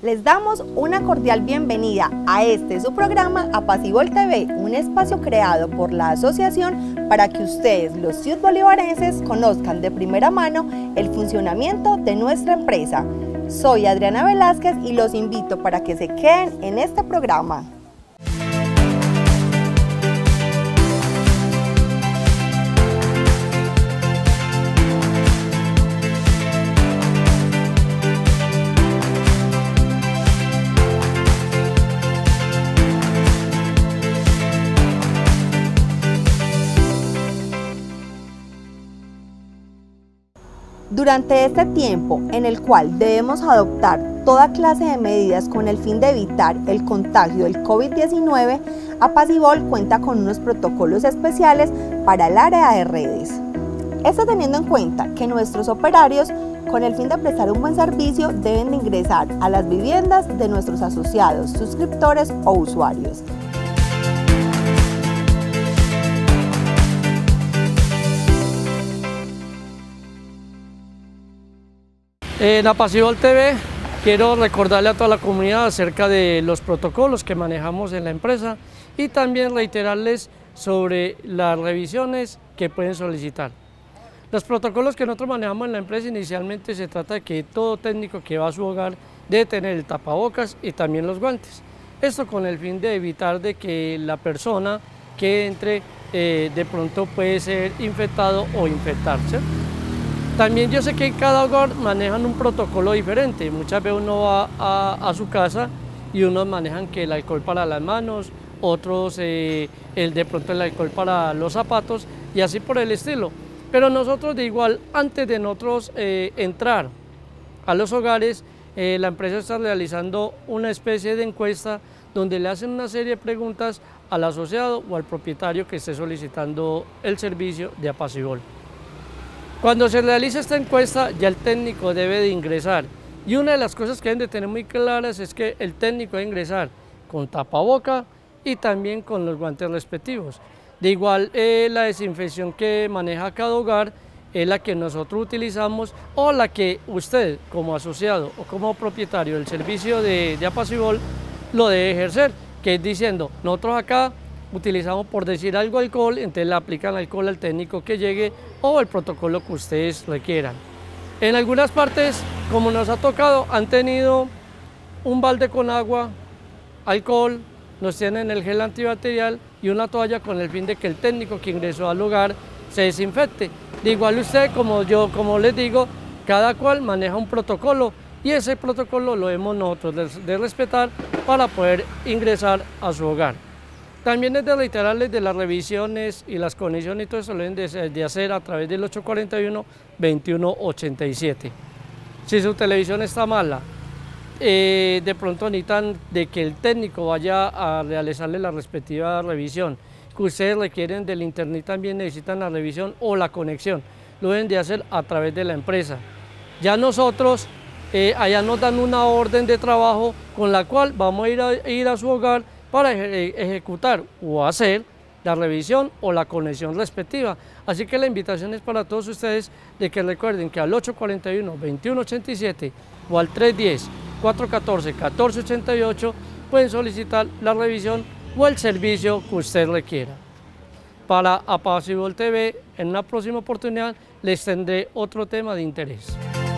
Les damos una cordial bienvenida a su programa Apacibol TV, un espacio creado por la asociación para que ustedes, los ciudadanos bolivarenses, conozcan de primera mano el funcionamiento de nuestra empresa. Soy Adriana Velázquez y los invito para que se queden en este programa. Durante este tiempo en el cual debemos adoptar toda clase de medidas con el fin de evitar el contagio del COVID-19, Apacibol cuenta con unos protocolos especiales para el área de redes. Esto teniendo en cuenta que nuestros operarios, con el fin de prestar un buen servicio, deben de ingresar a las viviendas de nuestros asociados, suscriptores o usuarios. En Apacibol TV quiero recordarle a toda la comunidad acerca de los protocolos que manejamos en la empresa y también reiterarles sobre las revisiones que pueden solicitar. Los protocolos que nosotros manejamos en la empresa inicialmente se trata de que todo técnico que va a su hogar debe tener el tapabocas y también los guantes. Esto con el fin de evitar de que la persona que entre de pronto puede ser infectado o infectarse. También yo sé que en cada hogar manejan un protocolo diferente. Muchas veces uno va a su casa y unos manejan que el alcohol para las manos, otros de pronto el alcohol para los zapatos y así por el estilo. Pero nosotros de igual, antes de nosotros entrar a los hogares, la empresa está realizando una especie de encuesta donde le hacen una serie de preguntas al asociado o al propietario que esté solicitando el servicio de Apacibol. Cuando se realiza esta encuesta, ya el técnico debe de ingresar. Y una de las cosas que deben de tener muy claras es que el técnico debe ingresar con tapaboca y también con los guantes respectivos. De igual, la desinfección que maneja cada hogar es la que nosotros utilizamos o la que usted, como asociado o como propietario del servicio de Apacibol, lo debe ejercer, que es diciendo, nosotros acá utilizamos, por decir algo, alcohol, entonces le aplican alcohol al técnico que llegue o el protocolo que ustedes requieran. En algunas partes, como nos ha tocado, han tenido un balde con agua, alcohol, nos tienen el gel antibacterial y una toalla con el fin de que el técnico que ingresó al hogar se desinfecte. De igual usted, como les digo, cada cual maneja un protocolo y ese protocolo lo debemos nosotros de respetar para poder ingresar a su hogar. También es de reiterarles de las revisiones y las condiciones y todo eso lo deben de hacer a través del 841-2187. Si su televisión está mala, de pronto necesitan de que el técnico vaya a realizarle la respectiva revisión. Que ustedes requieren del internet también necesitan la revisión o la conexión. Lo deben de hacer a través de la empresa. Ya nosotros, allá nos dan una orden de trabajo con la cual vamos a ir a su hogar para ejecutar o hacer la revisión o la conexión respectiva. Así que la invitación es para todos ustedes de que recuerden que al 841-2187 o al 310-414-1488 pueden solicitar la revisión o el servicio que usted requiera. Para Apacibol TV, en una próxima oportunidad les tendré otro tema de interés.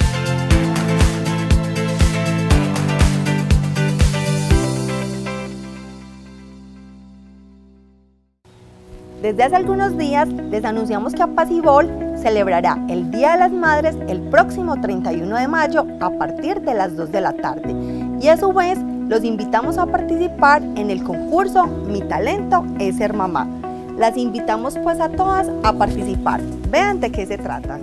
Desde hace algunos días les anunciamos que Apacibol celebrará el Día de las Madres el próximo 31 de mayo a partir de las 2 de la tarde. Y a su vez los invitamos a participar en el concurso Mi Talento es Ser Mamá. Las invitamos pues a todas a participar. Vean de qué se trata.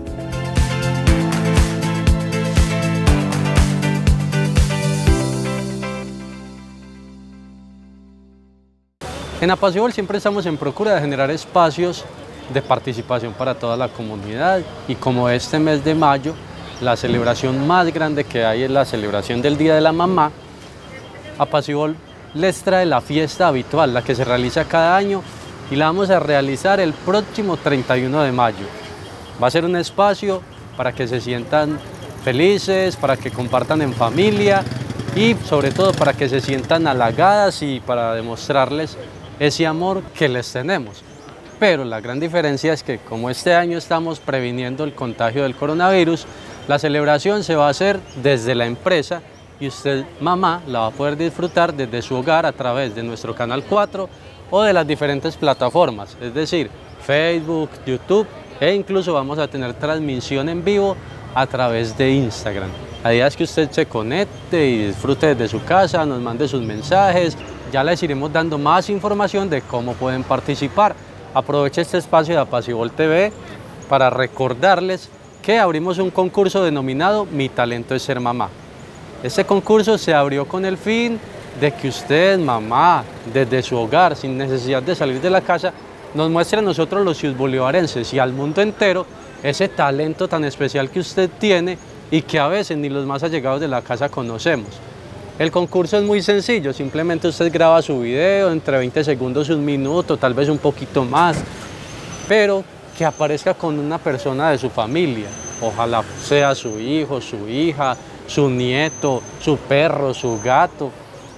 En Apacibol siempre estamos en procura de generar espacios de participación para toda la comunidad y como este mes de mayo, la celebración más grande que hay es la celebración del Día de la Mamá, Apacibol les trae la fiesta habitual, la que se realiza cada año y la vamos a realizar el próximo 31 de mayo. Va a ser un espacio para que se sientan felices, para que compartan en familia y sobre todo para que se sientan halagadas y para demostrarles ese amor que les tenemos. Pero la gran diferencia es que como este año estamos previniendo el contagio del coronavirus, la celebración se va a hacer desde la empresa y usted, mamá, la va a poder disfrutar desde su hogar a través de nuestro Canal 4 o de las diferentes plataformas, es decir, Facebook, YouTube e incluso vamos a tener transmisión en vivo a través de Instagram. La idea es que usted se conecte y disfrute desde su casa, nos mande sus mensajes, ya les iremos dando más información de cómo pueden participar. Aproveche este espacio de Apacibol TV para recordarles que abrimos un concurso denominado Mi Talento es Ser Mamá. Este concurso se abrió con el fin de que usted, mamá, desde su hogar, sin necesidad de salir de la casa, nos muestre a nosotros los ciudbolivarenses y al mundo entero ese talento tan especial que usted tiene y que a veces ni los más allegados de la casa conocemos. El concurso es muy sencillo, simplemente usted graba su video, entre 20 segundos y un minuto, tal vez un poquito más, pero que aparezca con una persona de su familia, ojalá sea su hijo, su hija, su nieto, su perro, su gato,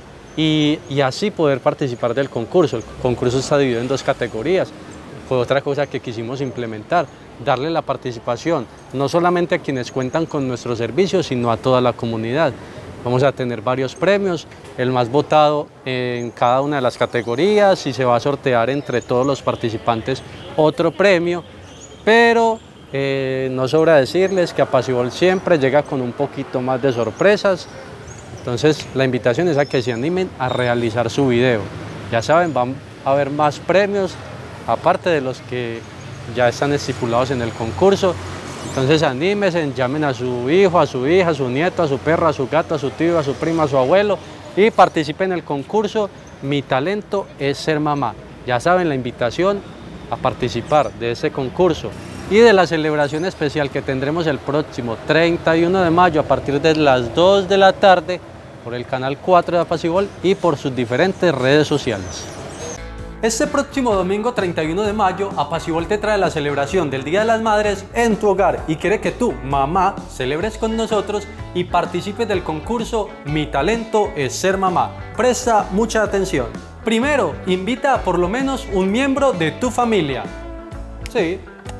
y así poder participar del concurso. El concurso está dividido en 2 categorías, fue otra cosa que quisimos implementar, darle la participación no solamente a quienes cuentan con nuestros servicios, sino a toda la comunidad. Vamos a tener varios premios, el más votado en cada una de las categorías y se va a sortear entre todos los participantes otro premio, pero no sobra decirles que Apacibol siempre llega con un poquito más de sorpresas, entonces la invitación es a que se animen a realizar su video. Ya saben, van a haber más premios, aparte de los que ya están estipulados en el concurso. Entonces anímense, llamen a su hijo, a su hija, a su nieto, a su perro, a su gato, a su tío, a su primo, a su abuelo y participen en el concurso Mi Talento es Ser Mamá. Ya saben la invitación a participar de ese concurso y de la celebración especial que tendremos el próximo 31 de mayo a partir de las 2 de la tarde por el Canal 4 de Apacibol y por sus diferentes redes sociales. Este próximo domingo 31 de mayo, Apacibol te trae la celebración del Día de las Madres en tu hogar y quiere que tú, mamá, celebres con nosotros y participes del concurso Mi Talento es Ser Mamá. Presta mucha atención. Primero, invita a por lo menos un miembro de tu familia. Sí.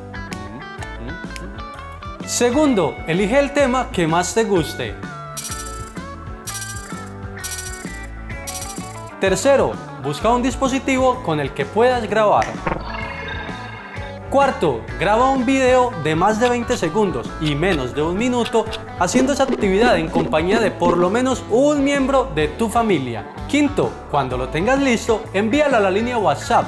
Segundo, elige el tema que más te guste. Tercero, busca un dispositivo con el que puedas grabar. Cuarto, graba un video de más de 20 segundos y menos de un minuto haciendo esa actividad en compañía de por lo menos un miembro de tu familia. Quinto, cuando lo tengas listo, envíalo a la línea WhatsApp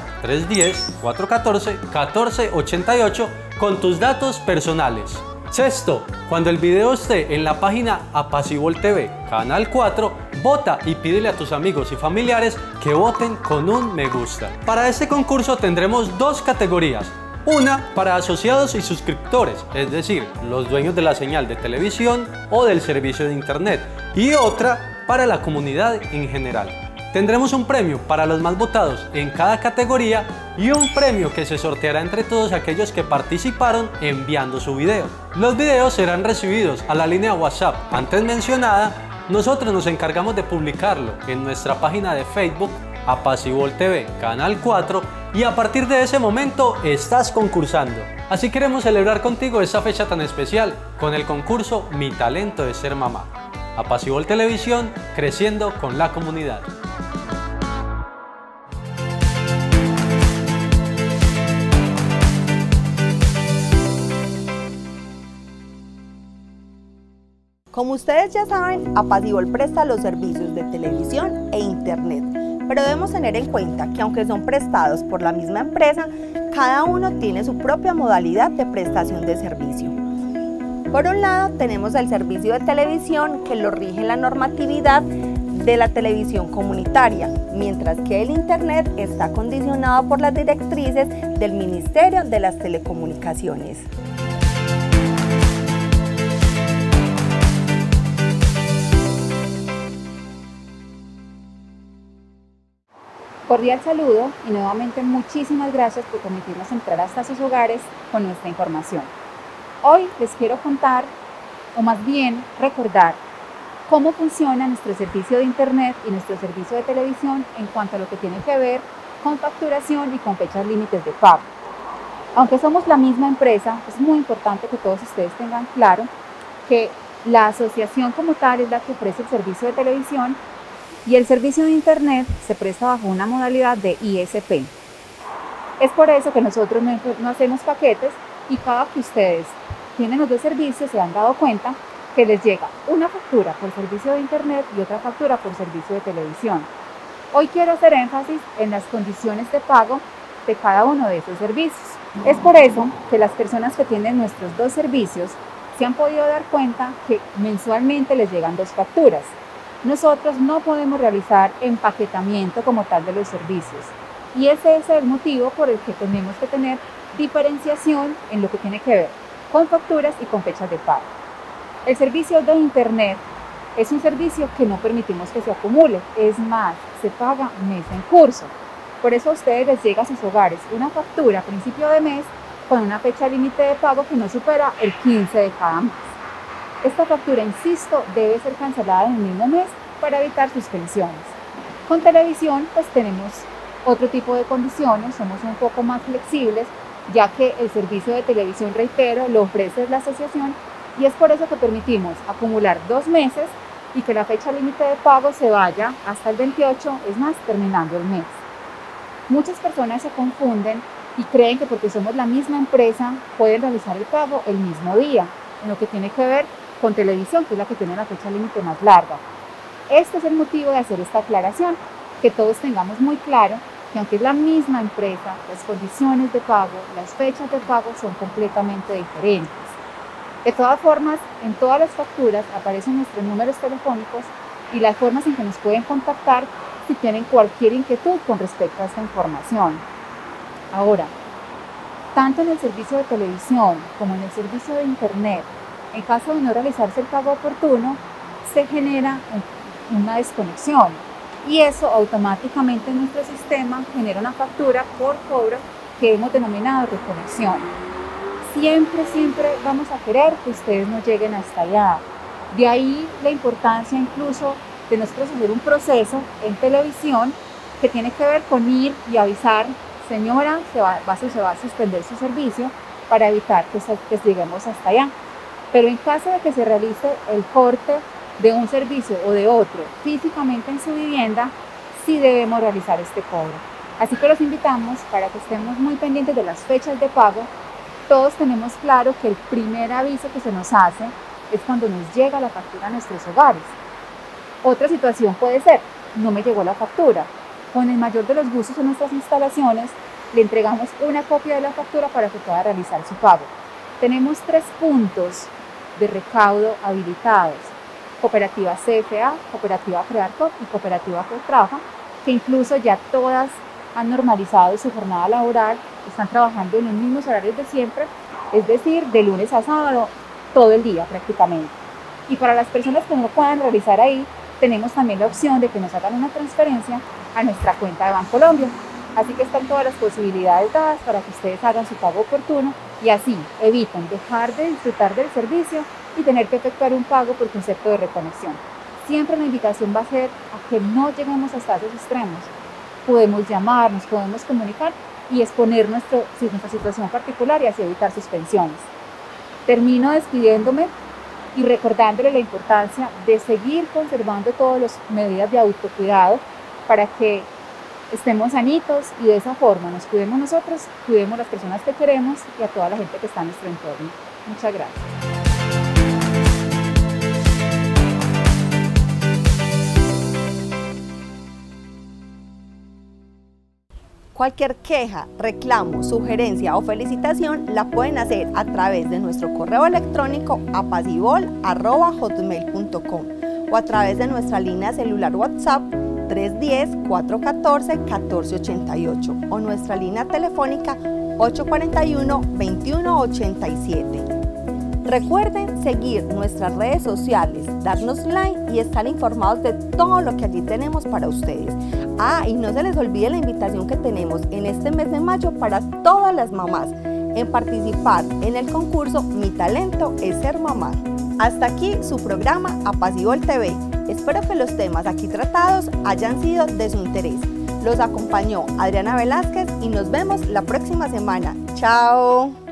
310-414-1488 con tus datos personales. Sexto, cuando el video esté en la página Apacibol TV, Canal 4, vota y pídele a tus amigos y familiares que voten con un me gusta. Para este concurso tendremos 2 categorías. Una para asociados y suscriptores, es decir, los dueños de la señal de televisión o del servicio de internet, y otra para la comunidad en general. Tendremos un premio para los más votados en cada categoría y un premio que se sorteará entre todos aquellos que participaron enviando su video. Los videos serán recibidos a la línea WhatsApp antes mencionada. Nosotros nos encargamos de publicarlo en nuestra página de Facebook Apacibol TV Canal 4 y a partir de ese momento estás concursando. Así queremos celebrar contigo esta fecha tan especial con el concurso Mi Talento es Ser Mamá. Apacibol Televisión, creciendo con la comunidad. Como ustedes ya saben, Apacibol presta los servicios de televisión e internet, pero debemos tener en cuenta que aunque son prestados por la misma empresa, cada uno tiene su propia modalidad de prestación de servicio. Por un lado, tenemos el servicio de televisión que lo rige la normatividad de la televisión comunitaria, mientras que el internet está condicionado por las directrices del Ministerio de las Telecomunicaciones. Cordial saludo y nuevamente muchísimas gracias por permitirnos entrar hasta sus hogares con nuestra información. Hoy les quiero contar, o más bien recordar, cómo funciona nuestro servicio de internet y nuestro servicio de televisión en cuanto a lo que tiene que ver con facturación y con fechas límites de pago. Aunque somos la misma empresa, es muy importante que todos ustedes tengan claro que la asociación como tal es la que ofrece el servicio de televisión y el servicio de internet se presta bajo una modalidad de ISP. Es por eso que nosotros no hacemos paquetes y cada que ustedes tienen los dos servicios se han dado cuenta que les llega una factura por servicio de internet y otra factura por servicio de televisión. Hoy quiero hacer énfasis en las condiciones de pago de cada uno de esos servicios. Es por eso que las personas que tienen nuestros dos servicios se han podido dar cuenta que mensualmente les llegan dos facturas. Nosotros no podemos realizar empaquetamiento como tal de los servicios y ese es el motivo por el que tenemos que tener diferenciación en lo que tiene que ver con facturas y con fechas de pago. El servicio de internet es un servicio que no permitimos que se acumule, es más, se paga mes en curso. Por eso a ustedes les llega a sus hogares una factura a principio de mes con una fecha límite de pago que no supera el 15 de cada mes. Esta factura, insisto, debe ser cancelada en el mismo mes para evitar suspensiones. Con televisión pues tenemos otro tipo de condiciones, somos un poco más flexibles, ya que el servicio de televisión, reitero, lo ofrece la asociación y es por eso que permitimos acumular 2 meses y que la fecha límite de pago se vaya hasta el 28, es más, terminando el mes. Muchas personas se confunden y creen que porque somos la misma empresa pueden realizar el pago el mismo día, en lo que tiene que ver con televisión, que es la que tiene la fecha límite más larga. Este es el motivo de hacer esta aclaración, que todos tengamos muy claro que aunque es la misma empresa, las condiciones de pago, las fechas de pago son completamente diferentes. De todas formas, en todas las facturas aparecen nuestros números telefónicos y las formas en que nos pueden contactar si tienen cualquier inquietud con respecto a esta información. Ahora, tanto en el servicio de televisión como en el servicio de internet, en caso de no realizarse el pago oportuno, se genera una desconexión y eso automáticamente en nuestro sistema genera una factura por cobro que hemos denominado reconexión. Siempre vamos a querer que ustedes no lleguen hasta allá. De ahí la importancia incluso de nosotros hacer un proceso en televisión que tiene que ver con ir y avisar, señora, se va a suspender su servicio para evitar que lleguemos hasta allá. Pero en caso de que se realice el corte de un servicio o de otro físicamente en su vivienda, sí debemos realizar este cobro. Así que los invitamos para que estemos muy pendientes de las fechas de pago. Todos tenemos claro que el primer aviso que se nos hace es cuando nos llega la factura a nuestros hogares. Otra situación puede ser, no me llegó la factura. Con el mayor de los gustos en nuestras instalaciones, le entregamos una copia de la factura para que pueda realizar su pago. Tenemos 3 puntos de recaudo habilitados: Cooperativa CFA, Cooperativa Crearcop y Cooperativa Cotrafa, que incluso ya todas han normalizado su jornada laboral, están trabajando en los mismos horarios de siempre, es decir, de lunes a sábado, todo el día prácticamente. Y para las personas que no lo puedan realizar ahí, tenemos también la opción de que nos hagan una transferencia a nuestra cuenta de Bancolombia. Así que están todas las posibilidades dadas para que ustedes hagan su pago oportuno y así eviten dejar de disfrutar del servicio y tener que efectuar un pago por concepto de reconexión. Siempre la invitación va a ser a que no lleguemos hasta esos extremos. Podemos llamar, nos podemos comunicar y exponer nuestra situación particular y así evitar suspensiones. Termino despidiéndome y recordándole la importancia de seguir conservando todas las medidas de autocuidado para que estemos sanitos y de esa forma nos cuidemos nosotros, cuidemos las personas que queremos y a toda la gente que está en nuestro entorno. Muchas gracias. Cualquier queja, reclamo, sugerencia o felicitación la pueden hacer a través de nuestro correo electrónico apacibol@hotmail.com o a través de nuestra línea celular WhatsApp 310-414-1488 o nuestra línea telefónica 841-2187. Recuerden seguir nuestras redes sociales, darnos like y estar informados de todo lo que allí tenemos para ustedes. Y no se les olvide la invitación que tenemos en este mes de mayo para todas las mamás en participar en el concurso Mi Talento es Ser Mamá. Hasta aquí su programa Apacibol TV. Espero que los temas aquí tratados hayan sido de su interés. Los acompañó Adriana Velázquez y nos vemos la próxima semana. ¡Chao!